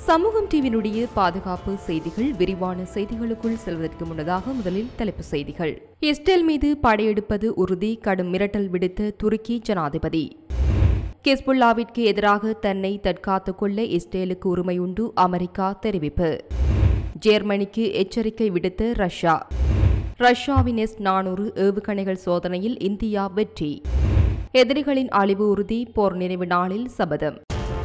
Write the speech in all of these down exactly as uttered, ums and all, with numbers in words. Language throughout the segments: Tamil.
சமூகம் டிவியினுடைய பாதுகாப்பு செய்திகள் விரிவான செய்திகளுக்குள் செல்வதற்கு முன்னதாக முதலில் தலைப்புச் செய்திகள். இஸ்ரேல் மீது படையெடுப்பது உறுதி, கடும் மிரட்டல் விடுத்த துருக்கி ஜனாதிபதி. ஹிஸ்புல்லாவிற்கு எதிராக தன்னை தற்காத்துக் கொள்ள இஸ்ரேலுக்கு உரிமையுண்டு, அமெரிக்கா தெரிவிப்பு. ஜெர்மனிக்கு எச்சரிக்கை விடுத்த ரஷ்யா. ரஷ்யாவின் எஸ் நானூறு ஏவுகணைகள் சோதனையில் இந்தியா வெற்றி. எதிரிகளின் அழிவு உறுதி, போர் நிறைவு நாளில் சபதம்.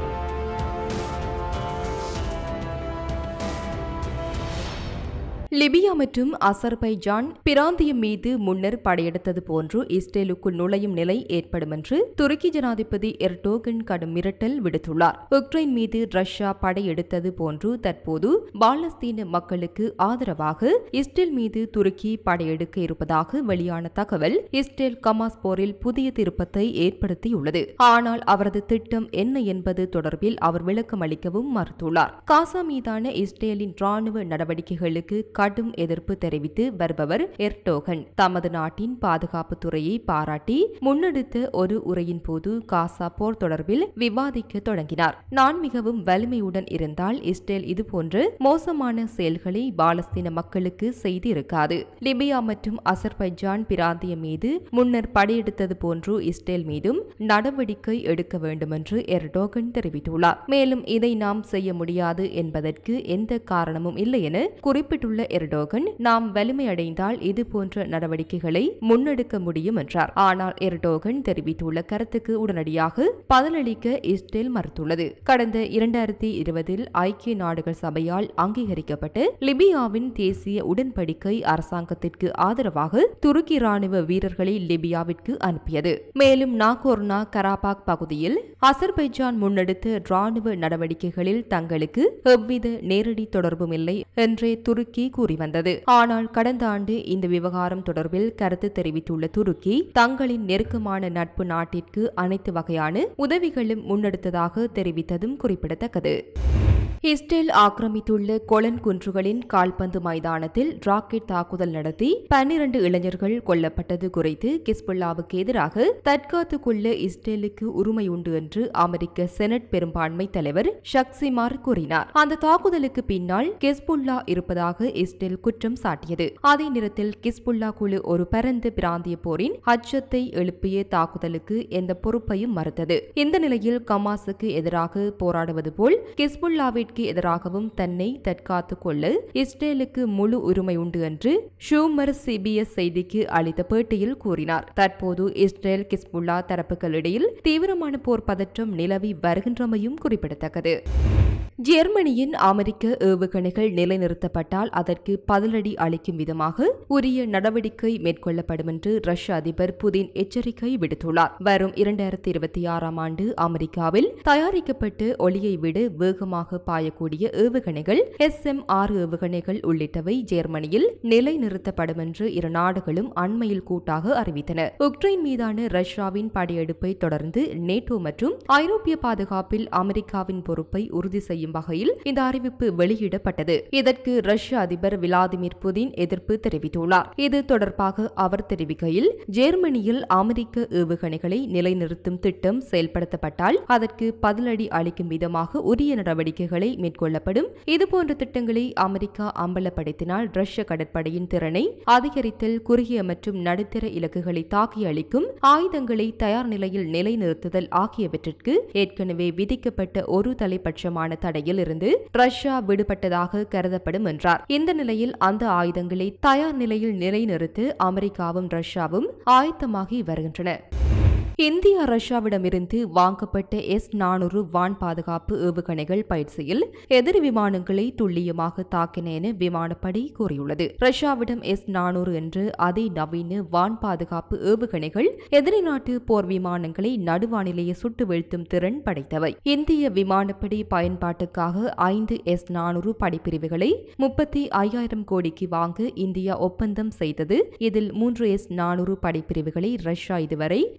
லிபியா மற்றும் அசர்பைஜான் பிராந்தியம் மீது முன்னர் படையெடுத்தது போன்று இஸ்ரேலுக்குள் நுழையும் நிலை ஏற்படும் என்று துருக்கி ஜனாதிபதி எர்டோகன் கடும் மிரட்டல் விடுத்துள்ளார். உக்ரைன் மீது ரஷ்யா படையெடுத்தது போன்று தற்போது பாலஸ்தீன மக்களுக்கு ஆதரவாக இஸ்ரேல் மீது துருக்கி படையெடுக்க இருப்பதாக வெளியான தகவல் இஸ்ரேல் கமாஸ் போரில் புதிய திருப்பத்தை ஏற்படுத்தியுள்ளது. ஆனால் அவரது திட்டம் என்ன என்பது தொடர்பில் அவர் விளக்கம் அளிக்கவும் மறுத்துள்ளார். காசா மீதான இஸ்ரேலின் ராணுவ நடவடிக்கைகளுக்கு கடும் எதிர்ப்பு தெரிவித்து வருபவர் எர்டோகன் தமது நாட்டின் பாதுகாப்பு துறையை பாராட்டி முன்னெடுத்த ஒரு உரையின் போது காசா போர் தொடர்பில் விவாதிக்க தொடங்கினார். நான் மிகவும் வலிமையுடன் இருந்தால் இஸ்ரேல் இதுபோன்ற மோசமான செயல்களை பாலஸ்தீன மக்களுக்கு செய்திருக்காது. லிபியா மற்றும் அசர்பைஜான் பிராந்தியம் மீது முன்னர் படையெடுத்தது போன்று இஸ்ரேல் மீதும் நடவடிக்கை எடுக்க வேண்டும் என்று எர்டோகன் தெரிவித்துள்ளார். மேலும் இதை நாம் செய்ய முடியாது என்பதற்கு எந்த காரணமும் இல்லை என குறிப்பிட்டுள்ள எர்டோகன், நாம் வலிமை அடைந்தால் இது போன்ற நடவடிக்கைகளை முன்னெடுக்க முடியும் என்றார். ஆனால் எர்டோகன் தெரிவித்துள்ள கருத்துக்கு உடனடியாக பதிலளிக்க இஸ்ரேல் மறுத்துள்ளது. கடந்த இரண்டாயிரத்தி இருபதில் ஐக்கிய நாடுகள் சபையால் அங்கீகரிக்கப்பட்ட லிபியாவின் தேசிய உடன்படிக்கை அரசாங்கத்திற்கு ஆதரவாக துருக்கி ராணுவ வீரர்களை லிபியாவிற்கு அனுப்பியது. மேலும் நாகோர்னோ கராபாக் பகுதியில் அசர்பைஜான் முன்னெடுத்த ராணுவ நடவடிக்கைகளில் தங்களுக்கு எவ்வித நேரடி தொடர்பும் இல்லை என்றே துருக்கி கூறி வந்தது. ஆனால் கடந்த ஆண்டு இந்த விவகாரம் தொடர்பில் கருத்து தெரிவித்துள்ள துருக்கி தங்களின் நெருக்கமான நட்பு நாட்டிற்கு அனைத்து வகையான உதவிகளும் முன்னெடுத்ததாக தெரிவித்ததும் குறிப்பிடத்தக்கது. இஸ்ரேல் ஆக்கிரமித்துள்ள கொலன் குன்றுகளின் கால்பந்து மைதானத்தில் ராக்கெட் தாக்குதல் நடத்தி பன்னிரண்டு இளைஞர்கள் கொல்லப்பட்டது குறித்து ஹிஸ்புல்லாவுக்கு எதிராக தற்காத்துக் கொள்ள இஸ்ரேலுக்கு உரிமை உண்டு என்று அமெரிக்க செனட் பெரும்பான்மை தலைவர் ஷக்சிமார் கூறினார். அந்த தாக்குதலுக்கு பின்னால் ஹிஸ்புல்லா இருப்பதாக இஸ்ரேல் குற்றம் சாட்டியது. அதே நேரத்தில் ஹிஸ்புல்லா குழு ஒரு பரந்த பிராந்திய போரின் அச்சத்தை எழுப்பிய தாக்குதலுக்கு எந்த பொறுப்பையும் மறுத்தது. இந்த நிலையில் கமாஸுக்கு எதிராக போராடுவது போல் ஹிஸ்புல்லாவிற்கு எதிராகவும் தன்னை தற்காத்துக் கொள்ள இஸ்ரேலுக்கு முழு உரிமை உண்டு என்று ஷூமர் சிபிஎஸ் செய்திக்கு அளித்த பேட்டியில் கூறினார். தற்போது இஸ்ரேல் ஹிஸ்புல்லா தரப்புகளிடையில் தீவிரமான போர் பதற்றம் நிலவி வருகின்றமையும் குறிப்பிடத்தக்கது. ஜெர்மனியின் அமெரிக்க ஏவுகணைகள் நிலைநிறுத்தப்பட்டால் அதற்கு பதிலடி அளிக்கும் விதமாக உரிய நடவடிக்கை மேற்கொள்ளப்படும் என்று ரஷ்ய அதிபர் புதின் எச்சரிக்கை விடுத்துள்ளார். வரும் இரண்டாயிரத்தி இருபத்தி ஆறாம் ஆண்டு அமெரிக்காவில் தயாரிக்கப்பட்டு ஒளியை விட வேகமாக பாயக்கூடிய ஏவுகணைகள் எஸ் எம் ஆறு ஏவுகணைகள் உள்ளிட்டவை ஜெர்மனியில் நிலைநிறுத்தப்படும் என்று இரு நாடுகளும் அண்மையில் கூட்டாக அறிவித்தன. உக்ரைன் மீதான ரஷ்யாவின் படையெடுப்பை தொடர்ந்து நேட்டோ மற்றும் ஐரோப்பிய பாதுகாப்பில் அமெரிக்காவின் பொறுப்பை உறுதி செய்யும் வகையில் இந்த அறிவிப்பு வெளியிடப்பட்டது. இதற்கு ரஷ்ய அதிபர் விளாடிமிர் புதின் எதிர்ப்பு தெரிவித்துள்ளார். இது தொடர்பாக அவர் தெரிவிக்கையில், ஜெர்மனியில் அமெரிக்க ஏவுகணைகளை நிலைநிறுத்தும் திட்டம் செயல்படுத்தப்பட்டால் அதற்கு பதிலடி அளிக்கும் விதமாக உரிய நடவடிக்கைகளை மேற்கொள்ளப்படும். இதுபோன்ற திட்டங்களை அமெரிக்கா அம்பலப்படுத்தினால் ரஷ்ய கடற்படையின் திறனை அதிகரித்தல், குறுகிய மற்றும் நடுத்தர இலக்குகளை தாக்கி அளிக்கும் ஆயுதங்களை தயார் நிலையில் நிலைநிறுத்துதல் ஆகியவற்றிற்கு ஏற்கனவே விதிக்கப்பட்ட ஒரு தலைப்பட்சமான தடையில் இருந்து ரஷ்யா விடுபட்டதாக கருதப்படும் என்றார். இந்த நிலையில் அந்த ஆயுதங்களை தயார் நிலையில் நிலைநிறுத்த அமெரிக்காவும் ரஷ்யாவும் ஆயத்தமாகி வருகின்றன. இந்தியா ரஷ்யாவிடமிருந்து வாங்கப்பட்ட எஸ் நானூறு வான் பாதுகாப்பு ஏவுகணைகள் பயிற்சியில் எதிரி விமானங்களை துல்லியமாக தாக்கின என விமானப்படை கூறியுள்ளது. ரஷ்யாவிடம் எஸ் நானூறு என்ற அதி நவீன வான் பாதுகாப்பு ஏவுகணைகள் எதிரி நாட்டு போர் விமானங்களை நடுவானிலேயே சுட்டு வீழ்த்தும் திறன் படைத்தவை. இந்திய விமானப்படை பயன்பாட்டுக்காக ஐந்து எஸ் நானூறு படைப்பிரிவுகளை முப்பத்தி ஐயாயிரம் கோடிக்கு வாங்க இந்தியா ஒப்பந்தம் செய்தது. இதில் மூன்று எஸ் நானூறு படைப்பிரிவுகளை ரஷ்யா இதுவரை விநியோகம்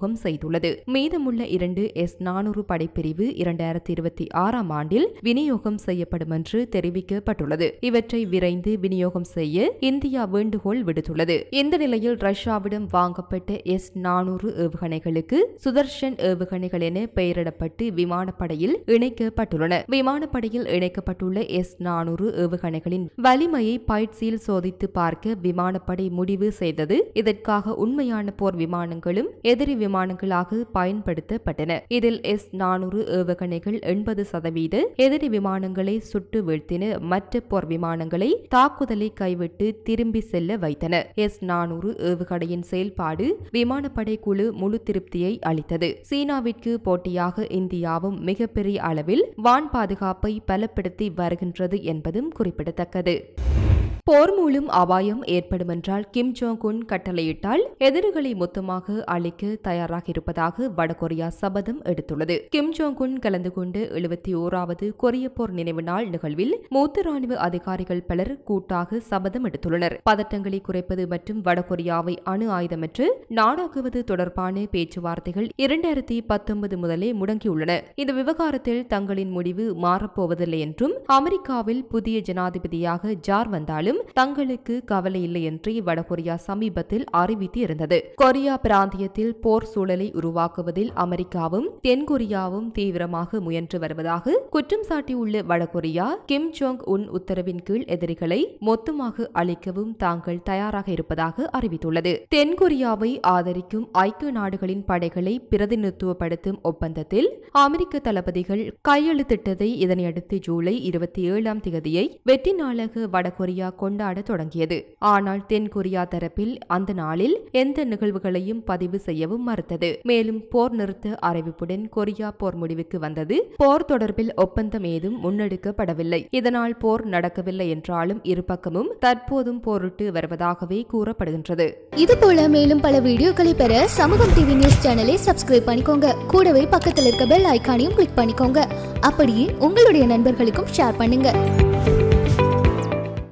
விநியோகம் செய்துள்ளது. மீதமுள்ள இரண்டு எஸ் நானூறு படைப்பிரிவு இரண்டாயிரத்தி இருபத்தி ஆறாம் ஆண்டில் விநியோகம் செய்யப்படும் என்று தெரிவிக்கப்பட்டுள்ளது. இவற்றை விரைந்து விநியோகம் செய்ய இந்தியா வேண்டுகோள் விடுத்துள்ளது. இந்த நிலையில் ரஷ்யாவிடம் வாங்கப்பட்ட எஸ் நானூறு ஏவுகணைகளுக்கு சுதர்ஷன் ஏவுகணைகள் என பெயரிடப்பட்டு விமானப்படையில் இணைக்கப்பட்டுள்ளன. விமானப்படையில் இணைக்கப்பட்டுள்ள எஸ் நானூறு ஏவுகணைகளின் வலிமையை பயிற்சியில் சோதித்து பார்க்க விமானப்படை முடிவு செய்தது. இதற்காக உண்மையான போர் விமானங்களும் எதிரி விமானங்களாக பயன்படுத்தப்பட்டன. இதில் எஸ் நானூறு ஏவுகணைகள் எண்பது சதவீத எதிரி விமானங்களை சுட்டு வீழ்த்தின. மற்ற போர் விமானங்களை தாக்குதலை கைவிட்டு திரும்பி செல்ல வைத்தன. எஸ் நானூறு ஏவுகணையின் செயல்பாடு விமானப்படை குழு முழு திருப்தியை அளித்தது. சீனாவிற்கு போட்டியாக இந்தியாவும் மிகப்பெரிய அளவில் வான் பாதுகாப்பை பலப்படுத்தி வருகின்றது என்பதும் குறிப்பிடத்தக்கது. போர் மூலம் அபாயம் ஏற்படும் என்றால் கிம் ஜோங் உன் கட்டளையிட்டால் எதிரிகளை மொத்தமாக அழிக்க தயாராக இருப்பதாக வடகொரியா சபதம் எடுத்துள்ளது. கிம் ஜோங் உன் கலந்து கொண்டு எழுபத்தி ஓராவது கொரிய போர் நினைவு நாள் நிகழ்வில் மூத்த ராணுவ அதிகாரிகள் பலர் கூட்டாக சபதம் எடுத்துள்ளனர். பதட்டங்களை குறைப்பது மற்றும் வடகொரியாவை அணு ஆயுதமற்று நாடாக்குவது தொடர்பான பேச்சுவார்த்தைகள் இரண்டாயிரத்தி பத்தொன்பது முதலே முடங்கியுள்ளன. இந்த விவகாரத்தில் தங்களின் முடிவு மாறப்போவதில்லை என்றும் அமெரிக்காவில் புதிய ஜனாதிபதியாக ஜார் வந்தாலும் தங்களுக்கு கவலை இல்லை என்று வடகொரியா சமீபத்தில் அறிவித்து இருந்தது. கொரியா பிராந்தியத்தில் போர் சூழலை உருவாக்குவதில் அமெரிக்காவும் தென்கொரியாவும் தீவிரமாக முயன்று வருவதாக குற்றம் சாட்டியுள்ள வடகொரியா கிம் ஜோங் உன் உத்தரவின் கீழ் எதிரிகளை மொத்தமாக அழிக்கவும் தாங்கள் தயாராக இருப்பதாக அறிவித்துள்ளது. தென்கொரியாவை ஆதரிக்கும் ஐக்கிய நாடுகளின் படைகளை பிரதிநிதித்துவப்படுத்தும் ஒப்பந்தத்தில் அமெரிக்க தளபதிகள் கையெழுத்திட்டதை இதனையடுத்து ஜூலை இருபத்தி ஏழாம் தேதியை வெற்றி நாளாக வடகொரியா கொண்டாட தொடங்கியது. ஆனால் தென்கொரியா தரப்பில் அந்த நாளில் எந்த நிகழ்வுகளையும் பதிவு செய்யவும் மறுத்தது. மேலும் போர் நிறுத்த அறிவிப்புடன் கொரியா போர் முடிவுக்கு வந்தது. போர் தொடர்பில் ஒப்பந்தம் ஏதும் முன்னெடுக்கப்படவில்லை. இதனால் போர் நடக்கவில்லை என்றாலும் இருபக்கமும் தற்போதும் போரிட்டு வருவதாகவே கூறப்படுகின்றது. இதுபோல மேலும் பல வீடியோக்களை பெற சமூகம் டிவி நியூஸ் சேனலை சப்ஸ்கிரைப் பண்ணிக்கோங்க. கூடவே பக்கத்தில் இருக்க பெல் ஐகானையும் கிளிக் பண்ணிக்கோங்க. அப்படியே உங்களுடைய நண்பர்களுக்கும் ஷேர் பண்ணுங்க.